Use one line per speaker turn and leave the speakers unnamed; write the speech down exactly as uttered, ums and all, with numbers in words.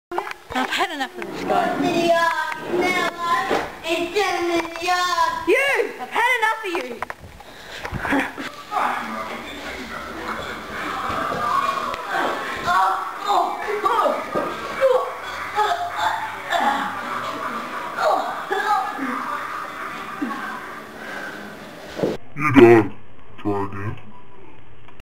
I've had enough of this guy. You! I've had enough of you!
You're done. Try again.